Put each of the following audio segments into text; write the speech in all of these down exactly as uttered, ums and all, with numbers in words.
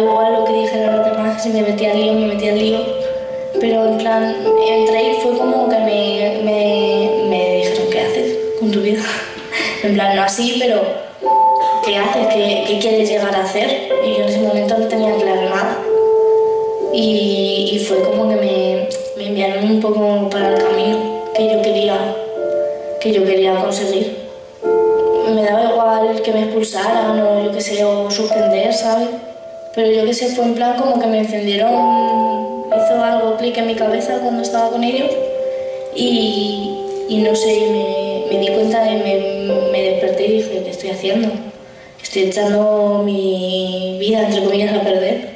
Igual lo que dijeron los demás, si me metía al lío, me metía al lío. Pero en plan, entré y fue como que me, me, me dijeron, ¿qué haces con tu vida? En plan, no así, pero ¿qué haces? ¿Qué, qué quieres llegar a hacer? Y yo en ese momento no tenía claro nada. Y, y fue como que me, me enviaron un poco para el camino que yo quería, que yo quería conseguir. Me daba igual que me expulsaran o yo qué sé, o suspender, ¿sabes? Pero yo qué sé, fue en plan como que me encendieron, hizo algo clic en mi cabeza cuando estaba con ellos y, y no sé, me, me di cuenta y me, me desperté y dije, ¿qué estoy haciendo? Estoy echando mi vida, entre comillas, a perder.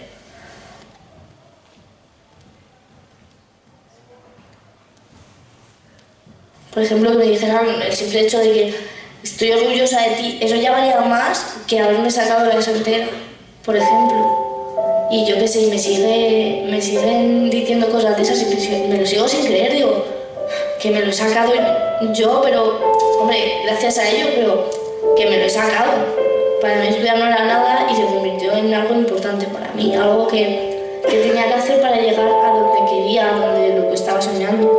Por ejemplo, que me dijeran el simple hecho de que estoy orgullosa de ti, eso ya valía más que haberme sacado la ESO entera, por ejemplo. Y yo qué sé, me, sigue, me siguen diciendo cosas de esas y me lo sigo sin creer, digo, que me lo he sacado yo, pero, hombre, gracias a ello, pero que me lo he sacado. Para mí estudiar no era nada y se convirtió en algo importante para mí, algo que, que tenía que hacer para llegar a donde quería, a donde lo que estaba soñando.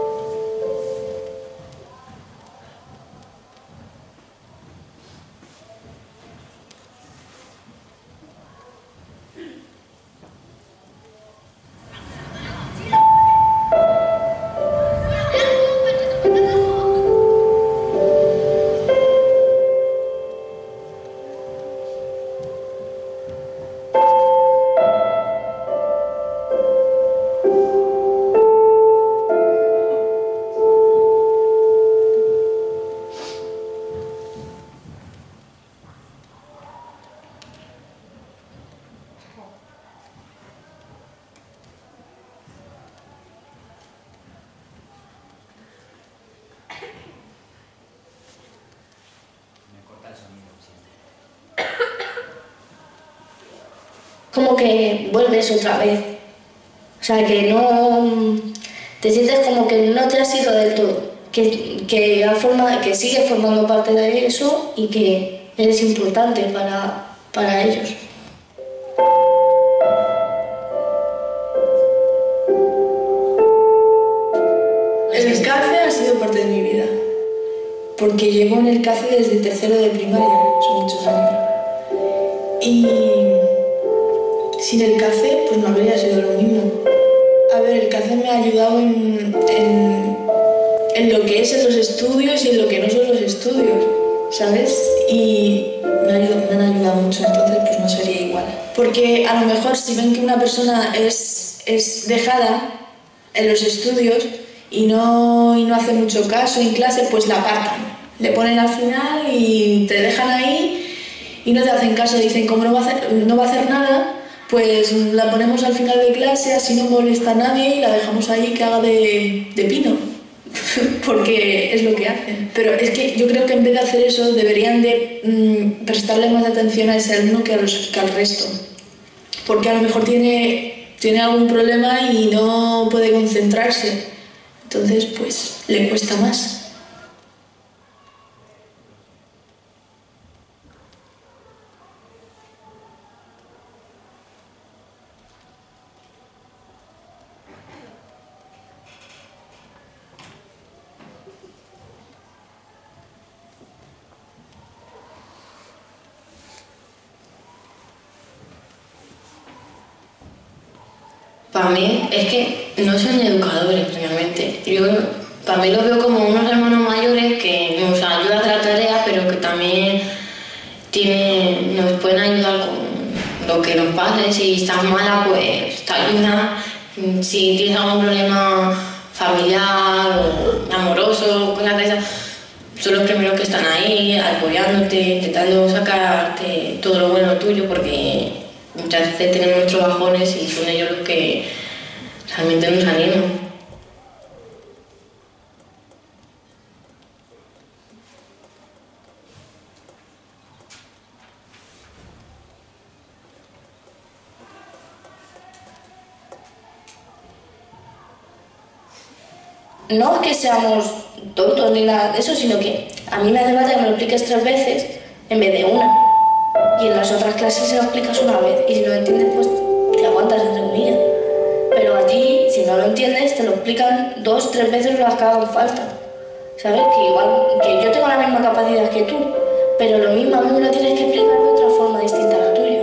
Como que vuelves otra vez, o sea, que no te sientes como que no te has ido del todo, que, que, ha forma, que sigues formando parte de eso y que eres importante para, para ellos. El C A C E ha sido parte de mi vida, porque llevo en el C A C E desde tercero de primaria, son muchos años. Y sin el C A C E, pues no habría sido lo mismo. A ver, el C A C E me ha ayudado en, en, en lo que es en los estudios y en lo que no son los estudios, ¿sabes? Y me, ayudado, me han ayudado mucho, entonces pues no sería igual. Porque a lo mejor si ven que una persona es, es dejada en los estudios y no, y no hace mucho caso en clase, pues la apartan. Le ponen al final y te dejan ahí y no te hacen caso, dicen como no va a hacer, no va a hacer nada, pues la ponemos al final de clase, así no molesta a nadie y la dejamos ahí que haga de, de pino, porque es lo que hacen. Pero es que yo creo que en vez de hacer eso deberían de mmm, prestarle más atención a ese alumno que, a los, que al resto, porque a lo mejor tiene, tiene algún problema y no puede concentrarse, entonces pues le cuesta más. Para mí es que no son educadores realmente. Yo para mí los veo como unos hermanos mayores que nos ayudan a hacer la tarea, pero que también tiene, nos pueden ayudar con lo que nos pase. Si estás mala, pues te ayudan. Si tienes algún problema familiar o amoroso, cosas de esas, son los primeros que están ahí apoyándote, intentando sacarte todo lo bueno tuyo, porque muchas veces tenemos nuestros bajones y son ellos los que realmente nos animan. No es que seamos tontos ni nada de eso, sino que a mí me hace falta que me lo expliques tres veces en vez de una. Y en las otras clases se lo explicas una vez y si no entiendes, dos, tres veces las que hagan falta. ¿Sabes? Que igual, que yo tengo la misma capacidad que tú, pero lo mismo a mí me lo tienes que explicar de otra forma distinta a la tuya.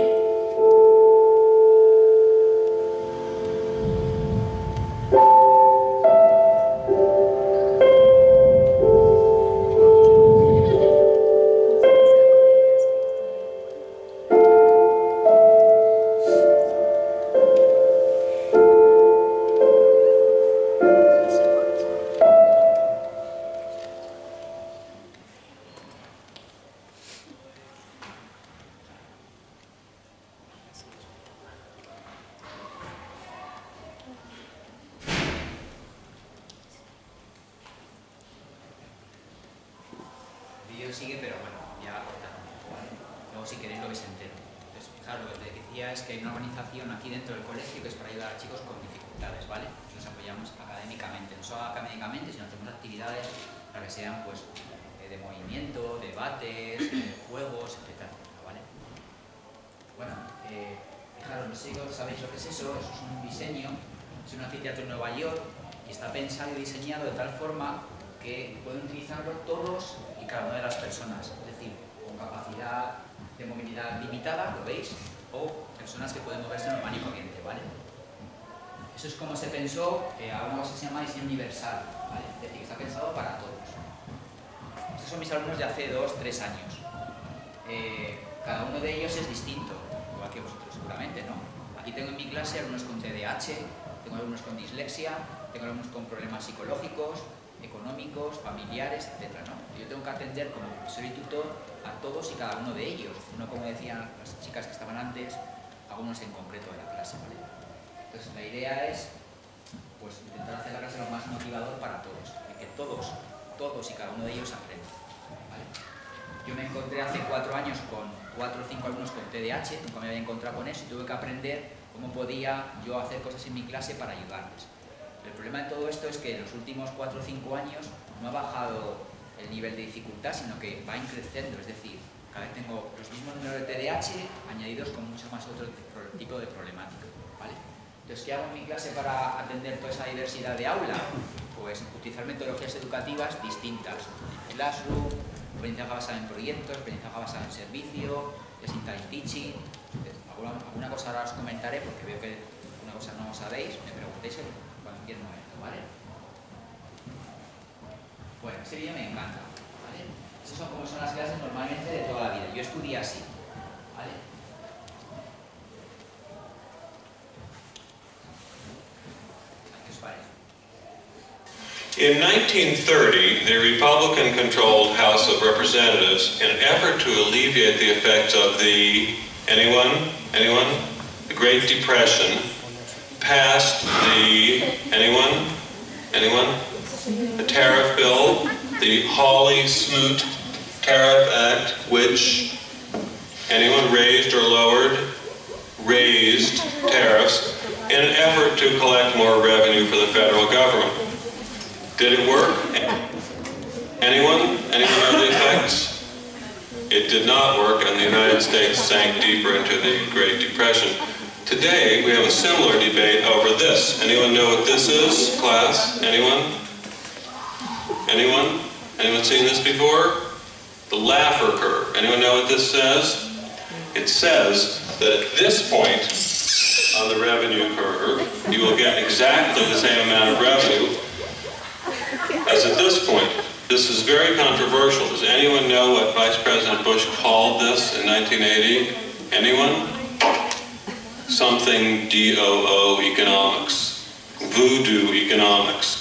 Sigue, pero bueno, ya cortando un poco, ¿vale? Luego si queréis lo veis entero. Entonces, fijaros, lo que te decía es que hay una organización aquí dentro del colegio que es para ayudar a chicos con dificultades, ¿vale? Los apoyamos académicamente, no solo académicamente, sino hacemos actividades para que sean, pues, de movimiento, debates, eh, juegos, etcétera, ¿vale? Bueno, eh, fijaros, no sé si sabéis lo que es eso, eso es un diseño, es un anfiteatro en Nueva York y está pensado y diseñado de tal forma que pueden utilizarlo todos y cada una de las personas, es decir, con capacidad de movilidad limitada, ¿lo veis? O personas que pueden moverse normal y corriente, ¿vale? Eso es como se pensó, eh, algo que se llama diseño universal, ¿vale? Es decir, está pensado para todos. Estos son mis alumnos de hace dos, tres años. Eh, cada uno de ellos es distinto, igual que vosotros seguramente, ¿no? Aquí tengo en mi clase alumnos con T D A H, tengo alumnos con dislexia, tengo alumnos con problemas psicológicos, económicos, familiares, etcétera, ¿no? Yo tengo que atender como profesor y tutor a todos y cada uno de ellos, no como decían las chicas que estaban antes, algunos en concreto de la clase, ¿vale? Entonces la idea es, pues, intentar hacer la clase lo más motivador para todos, de que todos, todos y cada uno de ellos aprendan, ¿vale? Yo me encontré hace cuatro años con cuatro o cinco alumnos con T D A H, nunca me había encontrado con eso y tuve que aprender cómo podía yo hacer cosas en mi clase para ayudarles. El problema de todo esto es que en los últimos cuatro o cinco años no ha bajado el nivel de dificultad, sino que va increciendo, es decir, cada vez tengo los mismos números de T D A H añadidos con mucho más otro tipo de problemática, ¿vale? Entonces, ¿qué hago en mi clase para atender toda esa diversidad de aula? Pues utilizar metodologías educativas distintas. Classroom, aprendizaje basado en proyectos, aprendizaje basado en servicio, design teaching. Alguna, alguna cosa ahora os comentaré porque veo que una cosa no sabéis, me preguntéis en cualquier momento, ¿vale? Bueno, este vídeo me encanta, ¿vale? Esas son como son las clases normalmente de toda la vida. Yo estudié así, ¿vale? ¿Qué os parece? In nineteen thirty, the Republican-controlled House of Representatives, in an effort to alleviate the effects of the, anyone, anyone, the Great Depression, passed the, anyone, anyone, the tariff bill, the Hawley-Smoot Tariff Act, which, anyone raised or lowered, raised tariffs in an effort to collect more revenue for the federal government. Did it work? Anyone? Anyone know the effects? It did not work, and the United States sank deeper into the Great Depression. Today, we have a similar debate over this. Anyone know what this is, class? Anyone? Anyone? Anyone seen this before? The Laffer curve. Anyone know what this says? It says that at this point on the revenue curve, you will get exactly the same amount of revenue as at this point. This is very controversial. Does anyone know what Vice President Bush called this in nineteen eighty? Anyone? Something D O O economics. Voodoo economics.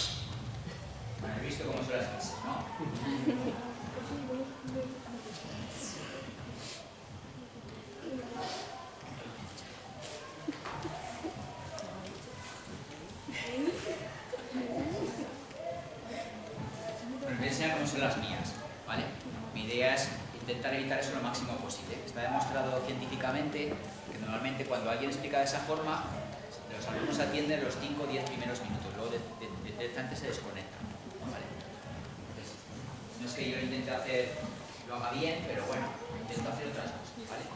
Son las mías, ¿vale? Mi idea es intentar evitar eso lo máximo posible. Está demostrado científicamente que normalmente cuando alguien explica de esa forma, los alumnos atienden los cinco o diez primeros minutos, luego directamente se desconectan, ¿vale? Entonces, no es que yo intente hacer, lo haga bien, pero bueno, intento hacer otras cosas, ¿vale?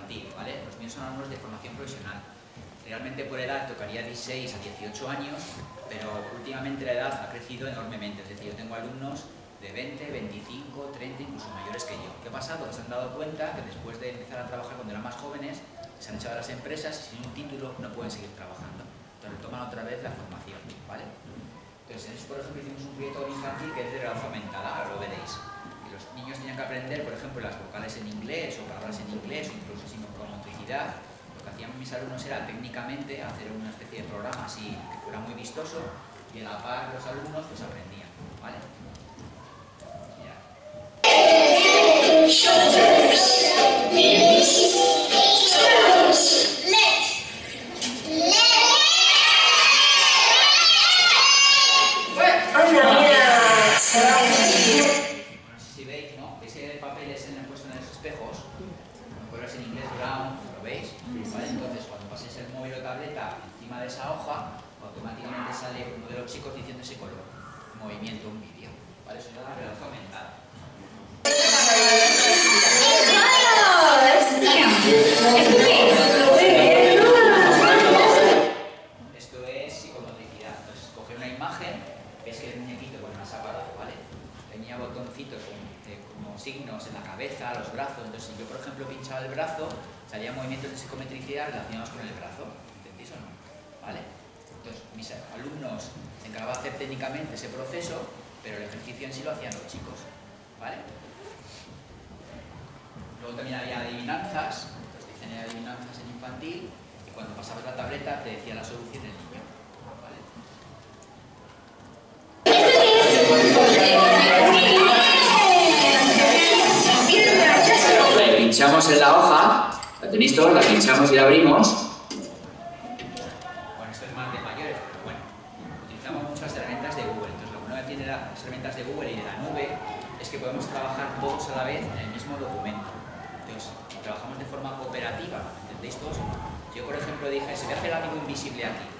infantil, ¿vale? Los míos son alumnos de formación profesional. Realmente por edad tocaría dieciséis a dieciocho años, pero últimamente la edad ha crecido enormemente. Es decir, yo tengo alumnos de veinte, veinticinco, treinta, incluso mayores que yo. ¿Qué ha pasado? Se han dado cuenta que después de empezar a trabajar cuando eran más jóvenes, se han echado a las empresas y sin un título no pueden seguir trabajando. Entonces toman otra vez la formación, ¿vale? Entonces, en este, por ejemplo, hicimos un proyecto infantil que es de realidad aumentada, ahora lo veréis. Y los niños tenían que aprender, por ejemplo, las vocales en inglés o palabras en inglés o incluso sin motricidad. Lo que hacían mis alumnos era técnicamente hacer una especie de programa así que fuera muy vistoso y a la par los alumnos pues aprendían, ¿vale? Mirad. Si veis, ¿no? Ese papel es en el puesto en los espejos, lo ponéis en inglés brown, ¿lo veis? ¿Vale? Entonces, cuando paséis el móvil o tableta encima de esa hoja, automáticamente sale uno de los chicos diciendo ese color, un movimiento, un vídeo, ¿vale? Eso es la realidad aumentada. Esto es psicomotricidad. Entonces, coger una imagen, ves que el muñequito con más aparato, ¿vale? Tenía botoncitos con, eh, como signos en la cabeza, los brazos. Entonces, si yo, por ejemplo, pinchaba el brazo, salían movimientos de psicometricidad relacionados con el brazo. ¿Entendéis o no? ¿Vale? Entonces, mis alumnos se encargaban de hacer técnicamente ese proceso, pero el ejercicio en sí lo hacían los chicos. ¿Vale? Luego también había adivinanzas. Entonces, dicen adivinanzas en infantil y cuando pasabas la tableta te decía la solución del niño. ¿Vale? La pinchamos en la hoja, la tenéis todos, la pinchamos y la abrimos. Bueno, esto es más de mayores, pero bueno, utilizamos muchas herramientas de Google. Entonces, lo bueno que tiene las herramientas de Google y de la nube es que podemos trabajar todos a la vez en el mismo documento. Entonces, trabajamos de forma cooperativa, ¿entendéis todos? Yo, por ejemplo, dije, se me hace el amigo invisible aquí.